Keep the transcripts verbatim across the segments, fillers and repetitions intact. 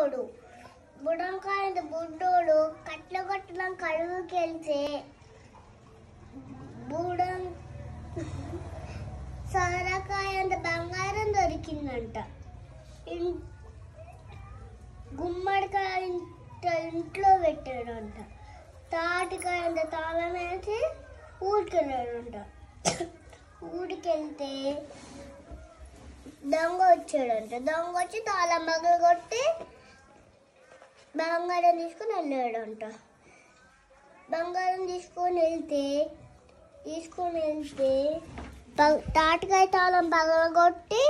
బుడ్డోడు బుడంకాయ బుడ్డోడు కట్ల కొట్టడం కడుగుకి వెళ్తే బుడం సొరకాయ అంత బంగారం దొరికిందంట. గుమ్మడికాయ ఇంట్లో పెట్టాడంట. తాటికాయ అంత తాళం వేసి ఊరికెళ్ళాడంట. ఊరికెళ్తే దొంగ వచ్చాడంట. దొంగ వచ్చి తాళం మగలు కొట్టి బంగారం తీసుకొని వెళ్ళాడంట. బంగారం తీసుకొని వెళ్తే తీసుకొని వెళ్తే తాటికాయ తాళం పగలగొట్టి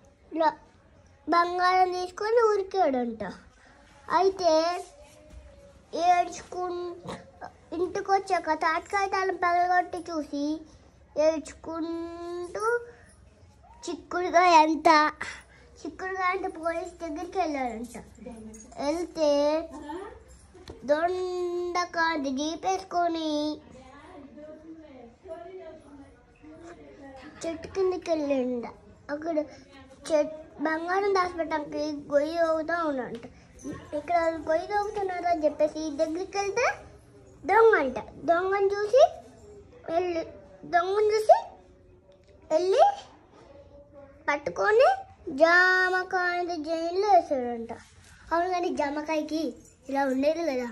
బంగారం తీసుకొని ఉరికాడంట. అయితే ఏడ్చుకు ఇంటికి వచ్చాక తాటికాయ తాళం పగలగొట్టి చూసి ఏడ్చుకుంటూ చిక్కుడుగా ఎంత చిక్కుడుగా అంటే పోలీస్ దగ్గరికి వెళ్ళాడంట. వెళ్తే దొండకాయ జీపేసుకొని చెట్టు కిందకి వెళ్ళండ. అక్కడ చెట్ బంగారం దాచిపెట్టడానికి గొయ్యి అవుతూ ఉన్నాడంట. ఇక్కడ గొయ్యి అవుతున్నారు అని చెప్పేసి దగ్గరికి వెళ్తే దొంగ అంట. దొంగను చూసి వెళ్ళి దొంగను చూసి వెళ్ళి పట్టుకొని జామకాయ జైల్లో వేసాడంట. అవును కానీ జామకాయకి ఇలా ఉండేది కదా.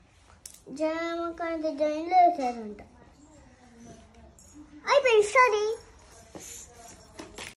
జామకాయ జైల్లో వేసాడంట. అయిపోయింది స్టోరీ.